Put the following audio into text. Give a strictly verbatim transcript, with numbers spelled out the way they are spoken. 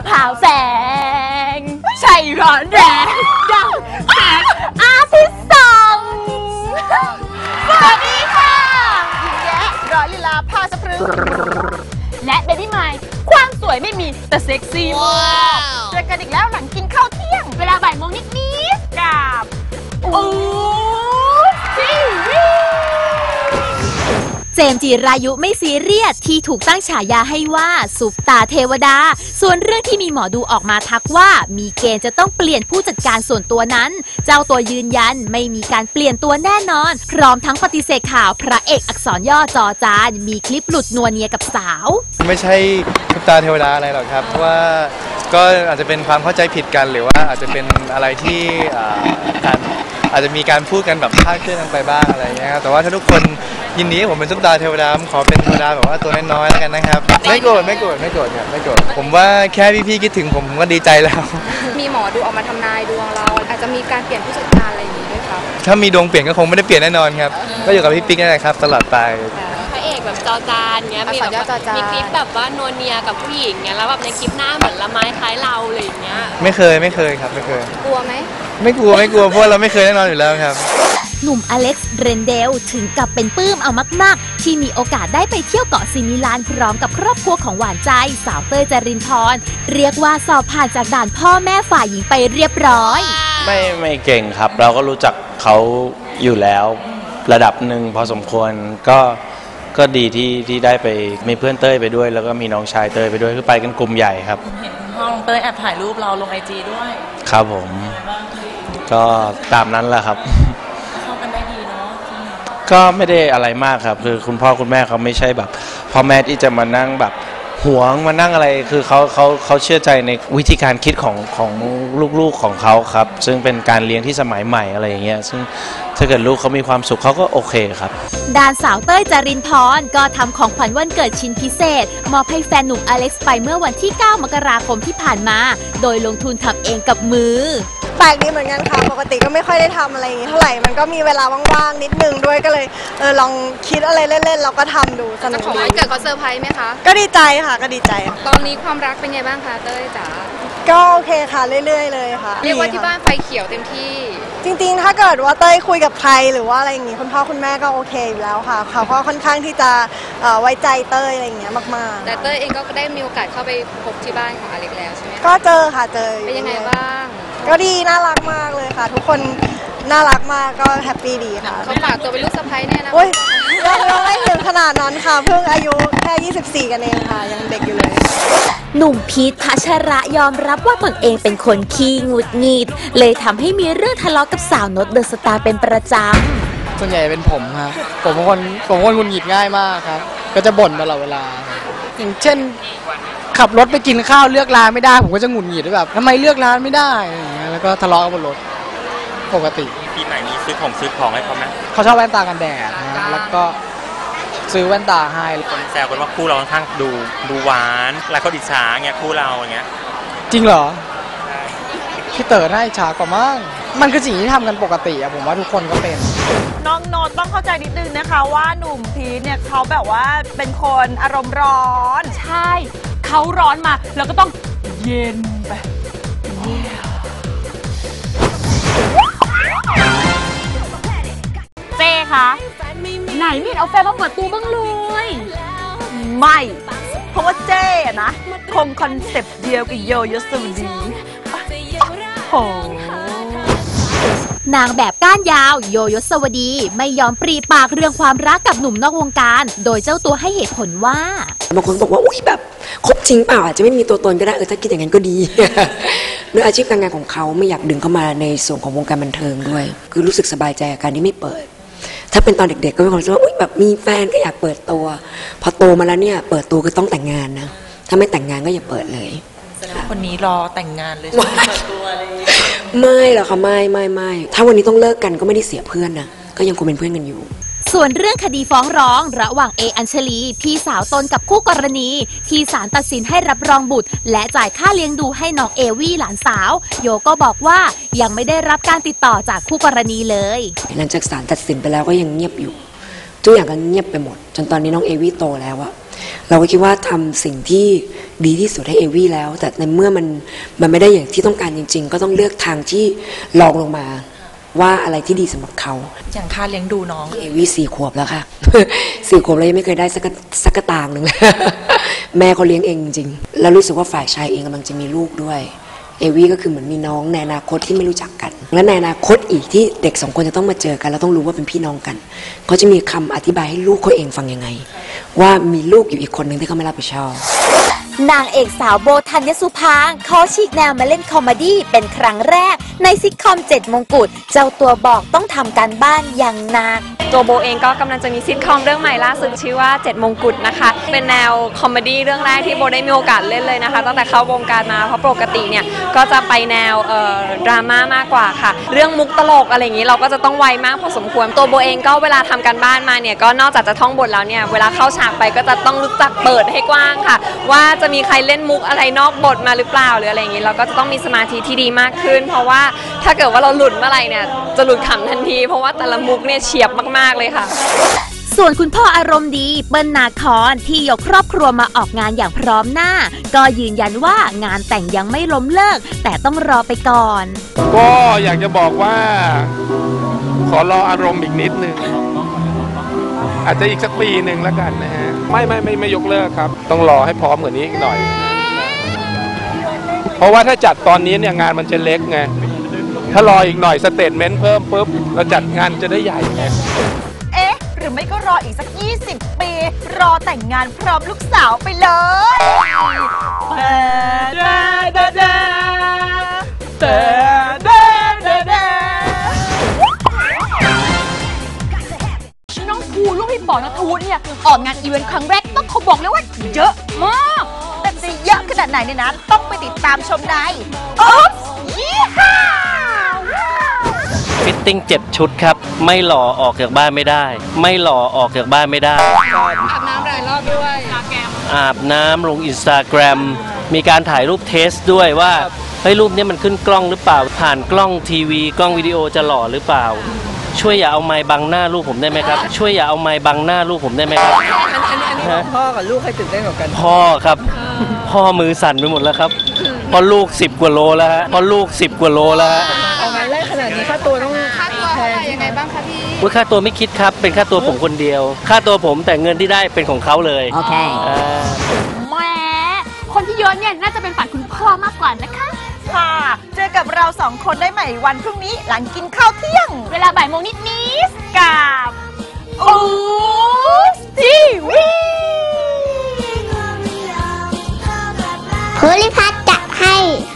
ผ่าแสงใช่ร้อนแรงดังแสงอาทิตย์ส่องสวัสดีค่ะหญิงแย้ร้อยลีลาผ้าสะพรึงและเบบี้ไมค์ความสวยไม่มีแต่เซ็กซี่มากเจอกันอีกแล้วหลังกินข้าวเที่ยงเวลาบ่ายโมงนิดๆกับโอ้ซีรีส์เจมส์จิรายุไม่ซีเรียสที่ถูกตั้งฉายาให้ว่าซุปตาเทวดาส่วนเรื่องที่มีหมอดูออกมาทักว่ามีเกณฑ์จะต้องเปลี่ยนผู้จัดการส่วนตัวนั้นเจ้าตัวยืนยันไม่มีการเปลี่ยนตัวแน่นอนพร้อมทั้งปฏิเสธข่าวพระเอกอักษรย่อจอจานมีคลิปหลุดนัวเนียกับสาวไม่ใช่ซุปตาเทวดาอะไรหรอกครับเพราะว่าก็อาจจะเป็นความเข้าใจผิดกันหรือว่าอาจจะเป็นอะไรที่การอาจจะมีการพูดกันแบบคลาดเคลื่อนกันไปบ้างอะไรเงี้ยครับแต่ว่าถ้าทุกคนยินดีผมเป็นซุปตาเทวดาผมขอเป็นเทวดาแบบว่าตัวน้อยๆแล้วกันนะครับไม่โกรธไม่โกรธไม่โกรธครับไม่โกรธผมว่าแค่พี่ๆคิดถึงผมผมก็ดีใจแล้วมีหมอดูออกมาทำนายดวงเราอาจจะมีการเปลี่ยนผู้จัดการอะไรอย่างนี้ด้วยครับถ้ามีดวงเปลี่ยนก็คงไม่ได้เปลี่ยนแน่นอนครับก็อยู่กับพี่ปิ๊กนั่นแหละครับตลอดไปพระเอกแบบจอจานเงี้ยมีแบบมีคลิปแบบว่าโนเนียกับผู้หญิงเงี้ยแล้วแบบในคลิปหน้าเหมือนละไม้คล้ายเราอะไรอย่างเงี้ยไม่เคยไม่เคยครับไม่เคยกลัวไหมไม่กลัวไม่กลัวเพราะเราไม่เคยแน่นอนอยู่แล้วครับหนุ่มอเล็กซ์เรนเดลถึงกับเป็นปลื้มเอามากๆที่มีโอกาสได้ไปเที่ยวเกาะซิมิลานพร้อมกับครอบครัวของหวานใจสาวเต้ยจรินพรเรียกว่าสอบผ่านจากด่านพ่อแม่ฝ่ายหญิงไปเรียบร้อยไม่ไม่เก่งครับเราก็รู้จักเขาอยู่แล้วระดับหนึ่งพอสมควรก็ก็ดีที่ที่ได้ไปมีเพื่อนเต้ยไปด้วยแล้วก็มีน้องชายเต้ยไปด้วยคือไปกันกลุ่มใหญ่ครับเห็นพ่อน้องเต้ยแอบถ่ายรูปเราลงไอจีด้วยครับผมก็ตามนั้นแหละครับเข้ากันได้ดีเนาะก็ไม่ได้อะไรมากครับคือคุณพ่อคุณแม่เขาไม่ใช่แบบพ่อแม่ที่จะมานั่งแบบหวงมานั่งอะไรคือเขาเขาเขาเชื่อใจในวิธีการคิดของของลูกๆของเขาครับซึ่งเป็นการเลี้ยงที่สมัยใหม่อะไรอย่างเงี้ยซึ่งถ้าเกิดลูกเขามีความสุขเขาก็โอเคครับด้านสาวเต้ยจรินพรก็ทำของขวัญวันเกิดชิ้นพิเศษมอบให้แฟนหนุ่มอเล็กซ์ไปเมื่อวันที่เก้ามกราคมที่ผ่านมาโดยลงทุนทำเองกับมือแปลกดีเหมือนกันค่ะปกติก็ไม่ค่อยได้ทำอะไรอย่างนี้เท่าไหร่มันก็มีเวลาว่างๆนิดนึงด้วยก็เลยเออลองคิดอะไรเล่นๆเราก็ทำดูสนุกของวันเกิดเขาเซอร์ไพรส์ไหมคะก็ดีใจค่ะก็ดีใจตอนนี้ความรักเป็นไงบ้างคะเต้ยจ๋าก็โอเคค่ะเรื่อยๆเลยค่ะเรียกว่าที่บ้านไฟเขียวเต็มที่จริงๆถ้าเกิดว่าเต้ยคุยกับใครหรือว่าอะไรอย่างงี้คุณพ่อคุณแม่ก็โอเคอยู่แล้วค่ะเขาก็ค่อนข้างที่จะไว้ใจเต้ยอะไรอย่างเงี้ยมากๆแต่เต้ยเองก็ได้มีโอกาสเข้าไปพบที่บ้านของอเล็กแล้วใช่ไหมก็เจอค่ะเจอเป็นยังไงบ้างก็ดีน่ารักมากเลยค่ะทุกคนน่ารักมากก็แฮปปี้ดีค่ะเขาฝากตัวเป็นลูกสะใภ้แน่นะโอ้ยยังไม่ถึงขนาดนั้นค่ะเพิ่งอายุแค่ยี่สิบสี่กันเองค่ะยังเด็กอยู่เลยหนุ่มพีทพัชระยอมรับว่าตนเองเป็นคนขี้หงุดหงิดเลยทำให้มีเรื่องทะเลาะกับสาวนดเดอะสตาร์เป็นประจำส่วนใหญ่เป็นผมครับผมเป็นคนผมเป็นคนหงุดหงิดง่ายมากครับก็จะบ่นตลอดเวลาอย่างเช่นขับรถไปกินข้าวเลือกร้านไม่ได้ผมก็จะหงุดหงิดแบบทำไมเลือกร้านไม่ได้อย่างเงี้ยแล้วก็ทะเลาะกันบนรถปกติปีใหม่นี้ซื้อของซื้อของให้เขาไหมเขาชอบแว่นตากันแดดนะแล้วก็ซื้อแว่นตาให้คนแซวกันว่าคู่เราค่อนข้างดูดูหวานหลายคนอิจฉาเงี้ยคู่เราอย่างเงี้ยจริงเหรอพี่เต๋อน่าอิจฉากว่ามั้งมันคือสิ่งที่ทำกันปกติอะผมว่าทุกคนก็เป็นน้องโนตต้องเข้าใจนิดนึงนะคะว่าหนุ่มพีทเนี่ยเขาแบบว่าเป็นคนอารมณ์ร้อนใช่เขาร้อนมาแล้วก็ต้องเย็นไปเจ้คะไหนมีเอาแฟนมาเปิดตัวบ้างเลยไม่เพราะว่าเจ้นะคงคอนเซปต์เดียวกับโยโยสวดีโอ้นางแบบก้านยาวโยโยสวดีไม่ยอมปรีปากเรื่องความรักกับหนุ่มนอกวงการโดยเจ้าตัวให้เหตุผลว่าบางคนบอกว่าอุ้ยแบบคบจริงเปล่าอาจจะไม่มีตัวตนก็ได้เออถ้าคิดอย่างนั้นก็ดีด้วยอาชีพการงานของเขาไม่อยากดึงเข้ามาในส่วนของวงการบันเทิงด้วยคือรู้สึกสบายใจกับการที่ไม่เปิดถ้าเป็นตอนเด็กๆก็มีความรู้สึกว่าอุ้ยแบบมีแฟนก็อยากเปิดตัวพอโตมาแล้วเนี่ยเปิดตัวคือต้องแต่งงานนะถ้าไม่แต่งงานก็อย่าเปิดเลยแสดงว่าคนนี้รอแต่งงานเลยใช่ไหมเปิดตัวอะไรไม่หรอกค่ะไม่ไม่ไม่ถ้าวันนี้ต้องเลิกกันก็ไม่ได้เสียเพื่อนนะก็ยังคงเป็นเพื่อนกันอยู่ส่วนเรื่องคดีฟ้องร้องระหว่างเออัญชลีพี่สาวตนกับคู่กรณีที่ศาลตัดสินให้รับรองบุตรและจ่ายค่าเลี้ยงดูให้น้องเอวี่หลานสาวโยก็บอกว่ายังไม่ได้รับการติดต่อจากคู่กรณีเลยหลังจากศาลตัดสินไปแล้วก็ยังเงียบอยู่ทุกอย่างก็เงียบไปหมดจนตอนนี้น้องเอวี่โตแล้วอะเราก็คิดว่าทำสิ่งที่ดีที่สุดให้เอวี่แล้วแต่ในเมื่อมันมันไม่ได้อย่างที่ต้องการจริงๆก็ต้องเลือกทางที่ลองลงมาว่าอะไรที่ดีสำหรับเขาอย่างค่าเลี้ยงดูน้องเอวี่สี่ขวบแล้วค่ะ สี่ขวบแล้วยังไม่เคยได้สักสักตางค์หนึ่ง แม่เขาเลี้ยงเองจริงแล้วรู้สึกว่าฝ่ายชายเองกำลังจะมีลูกด้วยเอวี่ก็คือเหมือนมีน้องในอนาคตที่ไม่รู้จักกันและในอนาคตอีกที่เด็กสองคนจะต้องมาเจอกันแล้วต้องรู้ว่าเป็นพี่น้องกันเขาจะมีคำอธิบายให้ลูกเขาเองฟังยังไงว่ามีลูกอยู่อีกคนหนึ่งที่เขาไม่รับผิดชอบนางเอกสาวโบธัญสุภางขอฉีกแนวมาเล่นคอมเมดี้เป็นครั้งแรกในซิทคอมเจ็ดมงกุฎเจ้าตัวบอกต้องทำการบ้านอย่างหนักตัวโบเองก็กำลังจะมีซิทคอมเรื่องใหม่ล่าสุดชื่อว่าเจ็ดมงกุฎนะคะเป็นแนวคอมเมดี้เรื่องแรกที่โบได้มีโอกาสเล่นเลยนะคะตั้งแต่เข้าวงการมาเพราะปกติเนี่ยก็จะไปแนวเอ่อดราม่ามากกว่าค่ะเรื่องมุกตลกอะไรอย่างนี้เราก็จะต้องไวมากพอสมควรตัวโบเองก็เวลาทำการบ้านมาเนี่ยก็นอกจากจะท่องบทแล้วเนี่ยเวลาเข้าฉากไปก็จะต้องรู้จักเปิดให้กว้างค่ะว่าจะมีใครเล่นมุกอะไรนอกบทมาหรือเปล่าหรืออะไรอย่างนี้เราก็จะต้องมีสมาธิที่ดีมากขึ้นเพราะว่าถ้าเกิดว่าเราหลุดเมื่อไหร่เนี่ยจะหลุดขำทันทีเพราะว่าแต่ละมุกเนี่ยเฉียบมากๆเลยค่ะส่วนคุณพ่ออารมณ์ดีเปิ้ลนาคอนที่ยกครอบครัวมาออกงานอย่างพร้อมหน้าก็ยืนยันว่างานแต่งยังไม่ล้มเลิกแต่ต้องรอไปก่อนก็อยากจะบอกว่าขอรออารมณ์อีกนิดนึงอาจจะอีกสักปีหนึ่งแล้วกันนะฮะไม่ไม่ไม่ไม่ยกเลิกครับต้องรอให้พร้อมกว่านี้อีกหน่อยเพราะว่าถ้าจัดตอนนี้เนี่ยงานมันจะเล็กไงถ้ารออีกหน่อยสเตทเมนต์เพิ่มปุ๊บเราจัดงานจะได้ใหญ่ไงเอ๊ะหรือไม่ก็รออีกสักยี่สิบปีรอแต่งงานพร้อมลูกสาวไปเลยเดเดเดเดเดเดเดน้องภูลูกพี่ป๋อนัทวุฒิเนี่ยออกงานอีเวนต์ครั้งแรกต้องเขาบอกเลยว่าเยอะมากแต่จะเยอะขนาดไหนเนี่ยนะต้องไปติดตามชมในอุ๊บยี่ห้าฟิตติ้งเจ็ดชุดครับไม่หล่อออกจากบ้านไม่ได้ไม่หล่อออกจากบ้านไม่ได้อาบน้ำหลายรอบด้วยอาบน้ำลงอินสตาแกรมมีการถ่ายรูปเทสด้วยว่าเฮ้ยรูปนี้มันขึ้นกล้องหรือเปล่าผ่านกล้องทีวีกล้องวิดีโอจะหล่อหรือเปล่าช่วยอย่าเอาไม้บังหน้าลูกผมได้ไหมครับช่วยอย่าเอาไม้บังหน้าลูกผมได้ไหมครับพ่อกับลูกใครตื่นเต้นกว่ากันพ่อครับพ่อมือสั่นไปหมดแล้วครับพอลูกสิบกว่าโลแล้วฮะพอลูกสิบกว่าโลแล้วฮะเอางานแรกขนาดนี้ค่าตัวต้องค่าตัวเท่าไหร่ยังไงบ้างคะพี่ค่าตัวไม่คิดครับเป็นค่าตัวผมคนเดียวค่าตัวผมแต่เงินที่ได้เป็นของเขาเลยโอเคแหมคนที่เยอะเนี่ยน่าจะเป็นฝ่ายคุณพ่อมากกว่านะคะค่ะเจอกับเราสองคนได้ใหม่วันพรุ่งนี้หลังกินข้าวเที่ยงเวลาบ่ายโมงนิดๆกับอู๊ทีวีภูริพัฒน์จะให้